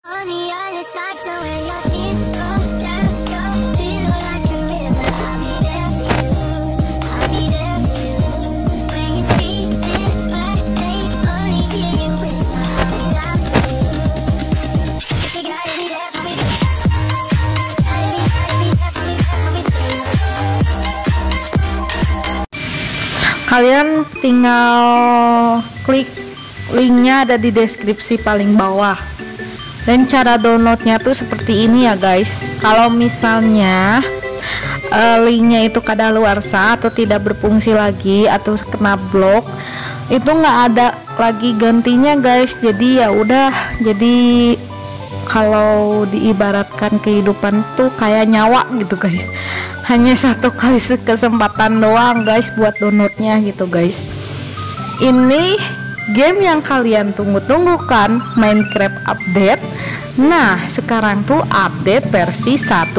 On the other side, so when your tears go down, go little like a river, I'll be there for you. I'll be there for you. When you speak in my name, only hear you whisper, I'll be down for you. You gotta be there for me. Gotta be there for me, there for me, baby. Kalian tinggal klik linknya, ada di deskripsi paling bawah. Dan cara downloadnya tuh seperti ini ya guys. Kalau misalnya linknya itu kadaluarsa atau tidak berfungsi lagi atau kena blok, itu nggak ada lagi gantinya guys. Jadi ya udah, jadi kalau diibaratkan kehidupan tuh kayak nyawa gitu guys, hanya satu kali kesempatan doang guys buat downloadnya gitu guys. Ini game yang kalian tunggu-tunggu kan, Minecraft update. Nah sekarang tuh update versi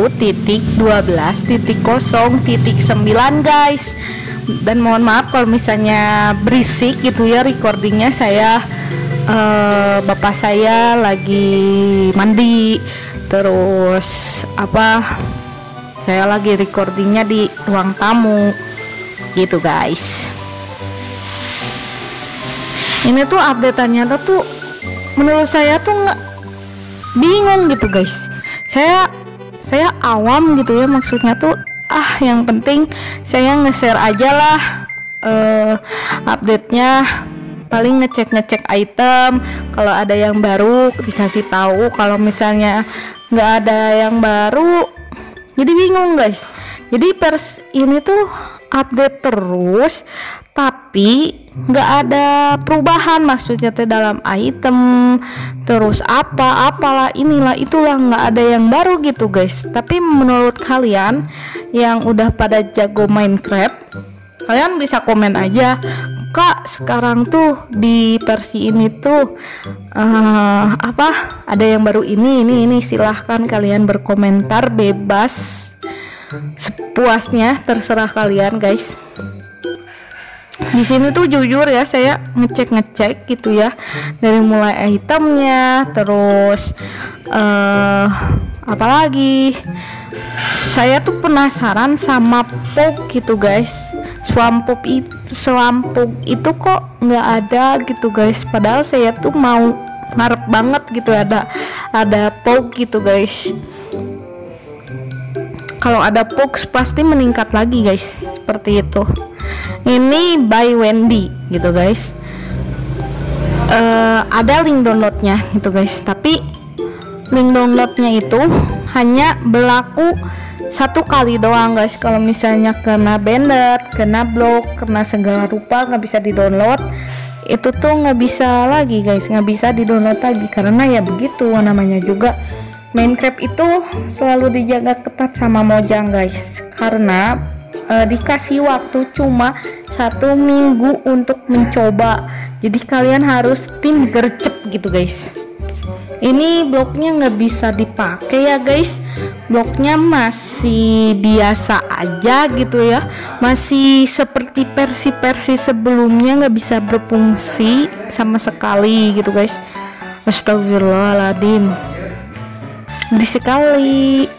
1.12.0.9 guys. Dan mohon maaf kalau misalnya berisik gitu ya recordingnya, saya bapak saya lagi mandi, terus saya lagi recordingnya di ruang tamu gitu guys. Ini tuh updateannya tuh menurut saya tuh nggak, bingung gitu guys. Saya awam gitu ya, maksudnya tuh yang penting saya nge-share aja lah update-nya, paling ngecek item, kalau ada yang baru dikasih tahu, kalau misalnya nggak ada yang baru jadi bingung guys. Jadi ini tuh update terus tapi nggak ada perubahan, maksudnya tuh dalam item terus apalah inilah itulah, nggak ada yang baru gitu guys. Tapi menurut kalian yang udah pada jago Minecraft, kalian bisa komen aja, Kak sekarang tuh di versi ini tuh ada yang baru ini. Silahkan kalian berkomentar bebas sepuasnya, terserah kalian guys. Di sini tuh jujur ya, saya ngecek gitu ya, dari mulai itemnya, terus apalagi saya tuh penasaran sama Pog gitu guys. Swampog itu kok nggak ada gitu guys, padahal saya tuh mau ngarep banget gitu ada Pog gitu guys. Kalau ada Pog pasti meningkat lagi guys, seperti itu. Ini by Wendy gitu guys. Ada link downloadnya gitu guys, tapi link downloadnya itu hanya berlaku satu kali doang guys. Kalau misalnya kena banned, kena blok, kena segala rupa nggak bisa di-download, itu tuh nggak bisa lagi guys, nggak bisa di-download lagi. Karena ya begitu, namanya juga Minecraft itu selalu dijaga ketat sama Mojang guys, karena dikasih waktu cuma 1 minggu untuk mencoba. Jadi kalian harus tim gercep gitu guys. Ini bloknya nggak bisa dipakai ya guys, bloknya masih biasa aja gitu ya, masih seperti versi sebelumnya, nggak bisa berfungsi sama sekali gitu guys. Astagfirullahaladzim, berisik sekali.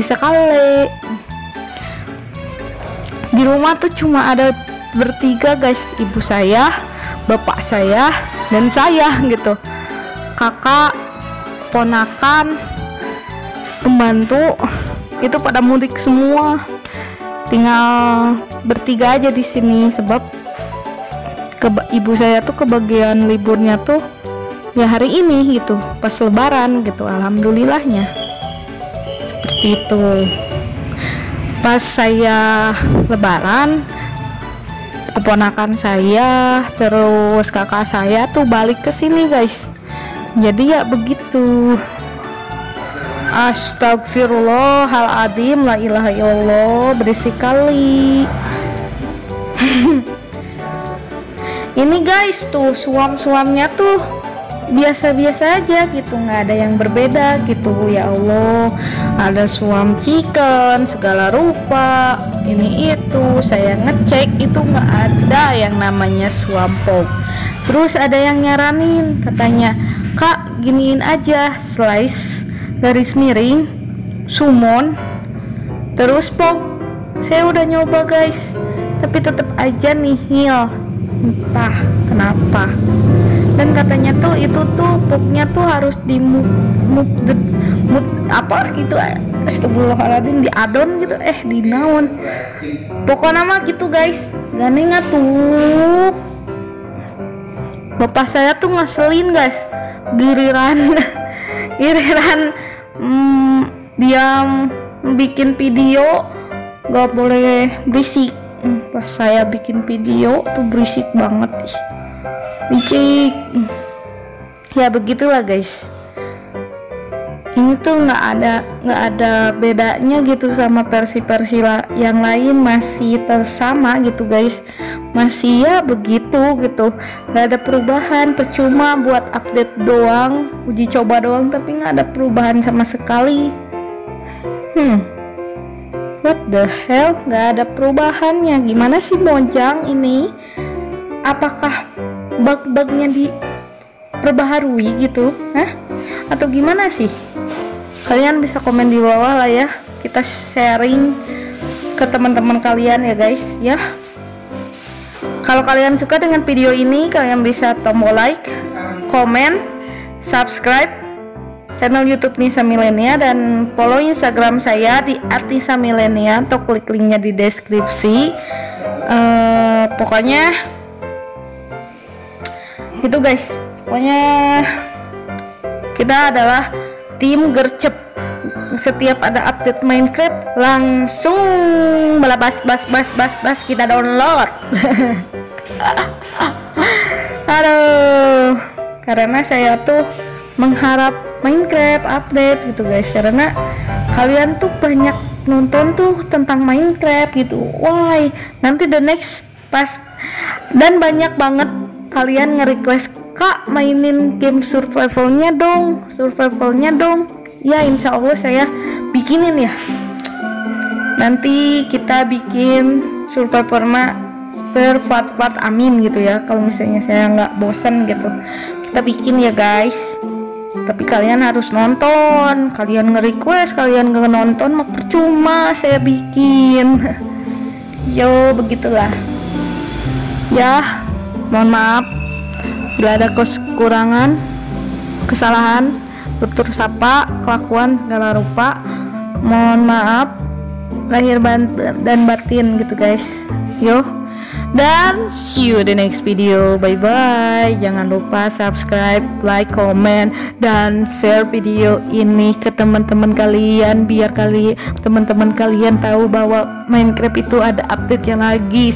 Di rumah tuh cuma ada bertiga guys, ibu saya, bapak saya, dan saya gitu. Kakak, ponakan, pembantu itu pada mudik semua. Tinggal bertiga aja di sini, sebab ibu saya tuh kebagian liburnya tuh ya hari ini gitu, pas lebaran gitu. Alhamdulillahnya seperti itu. Pas saya lebaran, keponakan saya terus kakak saya tuh balik ke sini guys. Jadi ya begitu. Astagfirullahaladzim, la ilaha illallah, berisik kali. Ini guys tuh suam-suamnya tuh biasa-biasa aja gitu, nggak ada yang berbeda gitu. Ya Allah, ada suam chicken segala rupa, ini itu saya ngecek itu nggak ada yang namanya suam Pog. Terus ada yang nyaranin, katanya, Kak giniin aja, slice garis miring, summon, terus vlog. Saya udah nyoba guys, tapi tetap aja nihil, entah kenapa. Dan katanya tuh itu tuh vlognya tuh harus di mut apa gitu, astagfirullahaladzim, di adon gitu, di naon pokoknya mah gitu guys. Gane tuh bapak saya tuh ngeselin guys, giliran dia bikin video gak boleh berisik. Pas saya bikin video tuh berisik banget, berisik. Ya begitulah guys, ini tuh nggak ada bedanya gitu sama versi-versi yang lain, masih tersama gitu guys, masih ya begitu gitu, nggak ada perubahan. Percuma buat update doang, uji coba doang, tapi nggak ada perubahan sama sekali. What the hell, nggak ada perubahannya. Gimana sih Mojang ini? Apakah bug-bugnya diperbaharui gitu? Atau gimana sih? Kalian bisa komen di bawah lah ya, kita sharing ke teman-teman kalian ya guys ya. Kalau kalian suka dengan video ini, kalian bisa tombol like, komen, subscribe channel YouTube Nisa Milenia, dan follow Instagram saya di @nisamilenia, atau klik linknya di deskripsi. Pokoknya itu guys, pokoknya kita adalah tim gercep. Setiap ada update Minecraft langsung bas kita download. Aduh, karena saya tuh mengharap Minecraft update gitu guys, karena kalian tuh banyak nonton tuh tentang Minecraft gitu. Why nanti the next pas, dan banyak banget kalian nge-request, Kak mainin game survivalnya dong, ya insya Allah saya bikinin ya. Nanti kita bikin survival per part amin gitu ya, kalau misalnya saya nggak bosan gitu kita bikin ya guys. Tapi kalian harus nonton, kalian nge-request, kalian nggak nonton mah percuma saya bikin. Yo begitulah ya, mohon maaf bila ada kekurangan, kesalahan, tutur sapa, kelakuan segala rupa, mohon maaf lahir dan batin gitu guys. Yo, dan see you the next video. Bye bye. Jangan lupa subscribe, like, comment, dan share video ini ke teman-teman kalian, biar teman-teman kalian tahu bahwa Minecraft itu ada update yang lagi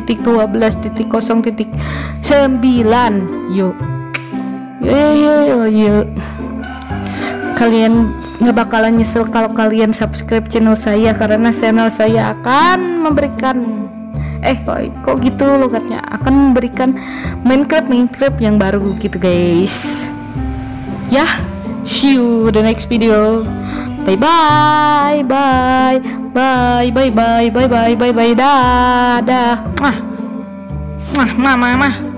1.12.0.9. Yuk kalian nggak bakalan nyesel kalau kalian subscribe channel saya, karena channel saya akan memberikan kok gitu logatnya, akan memberikan Minecraft yang baru gitu guys ya. See you the next video. Bye bye dadah. Mama